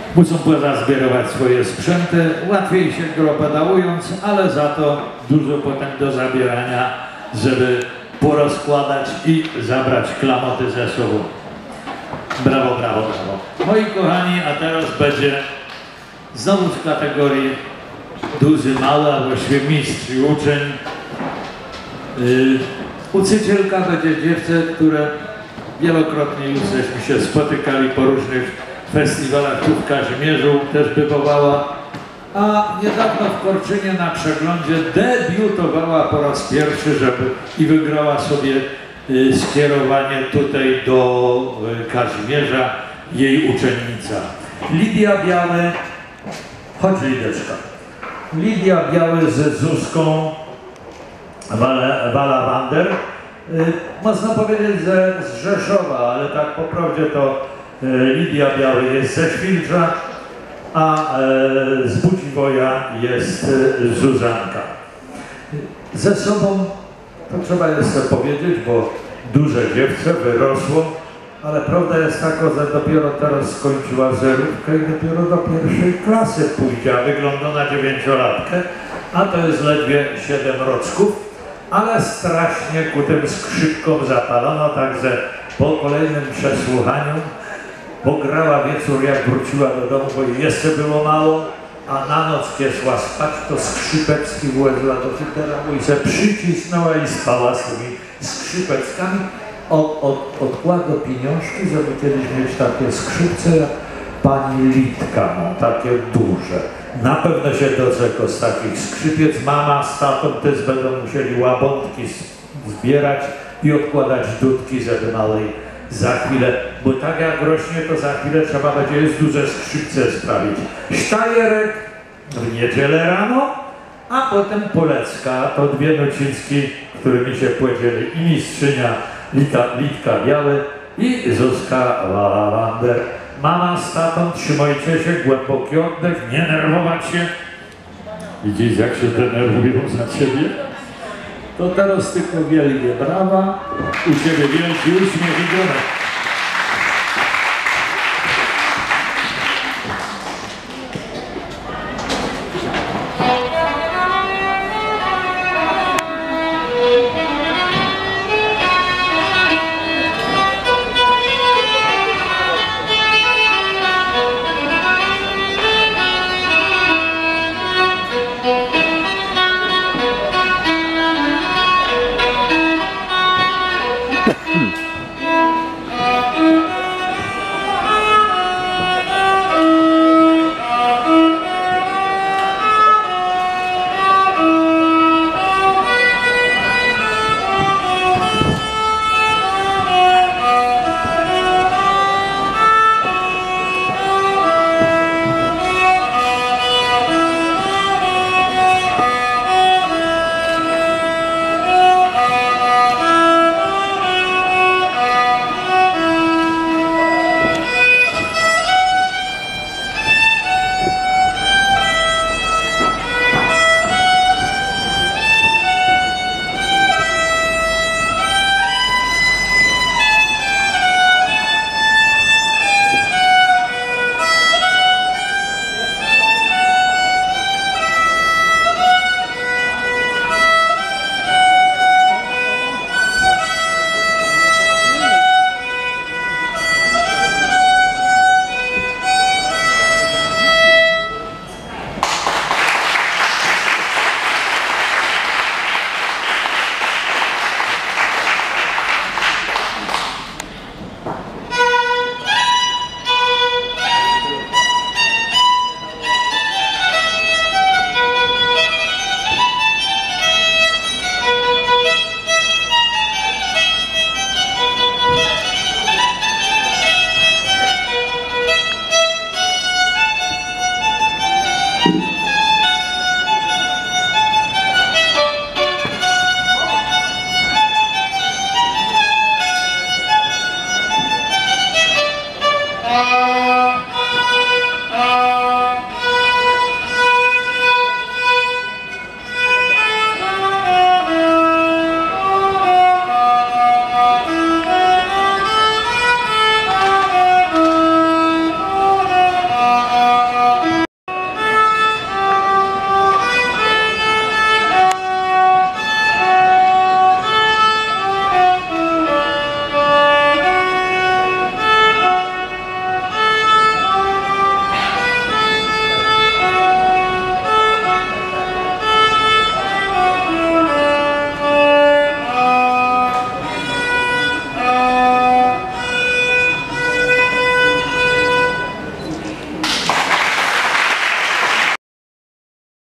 Muszą pozazbierować swoje sprzęty, łatwiej się gro pedałując, ale za to dużo potem do zabierania, żeby porozkładać i zabrać klamoty ze sobą. Brawo, brawo, brawo. Moi kochani, a teraz będzie znowu w kategorii duży, mały, a właściwie mistrz i uczeń. Uczycielka będzie dziewczę, które wielokrotnie już żeśmy się spotykali po różnych festiwalach, tu w Kazimierzu też bywała, a niedawno w Korczynie na przeglądzie debiutowała po raz pierwszy, i wygrała sobie skierowanie tutaj do Kazimierza, jej uczennica. Lidia Biały, chodź Lideczka. Lidia Biały ze Zuzką Walawander. Można powiedzieć, że z Rzeszowa, ale tak po prawdzie to Lidia Biały jest ze Świlcza, a z Budziwoja jest Zuzanka. Ze sobą, to trzeba jeszcze powiedzieć, bo duże dziewczę wyrosło, ale prawda jest taka, że dopiero teraz skończyła zerówkę i dopiero do pierwszej klasy pójdzie, a wygląda na 9-latkę, a to jest ledwie 7 roczków, ale strasznie ku tym skrzypkom zapalono, także po kolejnym przesłuchaniu pograła wieczór, jak wróciła do domu, bo jej jeszcze było mało, a na noc kiedy szła spać, to skrzypecki włożyła do cyteramu i se przycisnęła i spała z tymi skrzypeckami. Odkładła pieniążki, żeby kiedyś mieć takie skrzypce, jak pani Litka ma, takie duże. Na pewno się doczeka z takich skrzypiec. Mama z tatą też będą musieli łabątki zbierać i odkładać dudki, żeby małej za chwilę, bo tak jak rośnie, to za chwilę trzeba będzie już duże skrzypce sprawić. Sztajerek w niedzielę rano, a potem Polecka, to dwie nuciński, którymi się podzieli i mistrzynia Litka Biały i Zuzka Walawander. Mama z tatą, trzymajcie się, głęboki oddech, nie nerwować się. Widzisz, jak się denerwują za ciebie? To teraz tylko wielkie brawa, u ciebie wielki uśmiech i górę.